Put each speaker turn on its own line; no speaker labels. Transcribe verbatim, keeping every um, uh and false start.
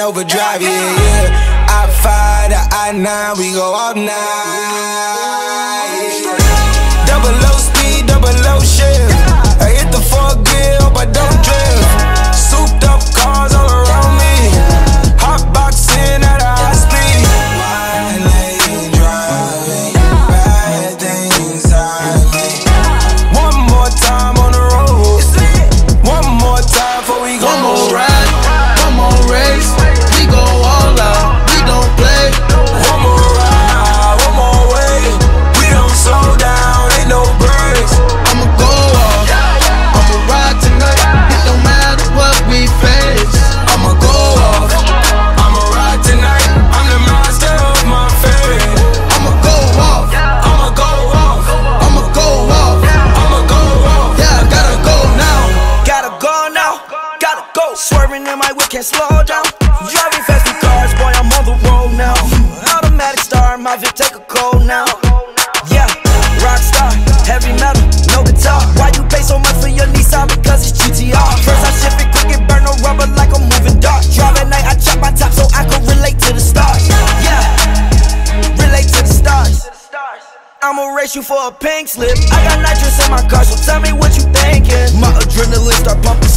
overdrive, yeah, yeah. I five to I nine, we go all night. Double low speed, double low shift. I hit the fourth gear, hope I don't drift. Souped up cars all around me. Hot boxing at a high speed. Wine lane driving, bad things I make. One more time on the road. One more time before we go.
One more ride, one more race. We go all out, we don't play.
One more ride, one more way. We don't slow down, ain't no breaks.
I'ma go off, I'ma ride tonight. It don't matter what we face. I'ma go off,
I'ma ride tonight. I'm the master of my fate.
I'ma go off,
I'ma go off.
I'ma go off.
I'ma go off.
Yeah, I gotta go now.
Gotta go now, gotta go. Swerving in my whip, can't slow down. Driving fast in cars, boy, I'm on the road now. Automatic star, my Vic take a cold now. Yeah, rock star, heavy metal, no guitar. Why you pay so much for your Nissan? Because it's G T R. First I shift it quick and burn no rubber like a moving dart. Drive at night, I chop my top so I can relate to the stars. Yeah, relate to the stars. I'ma race you for a pink slip. I got nitrous in my car, so tell me what you thinking. My adrenaline start pumping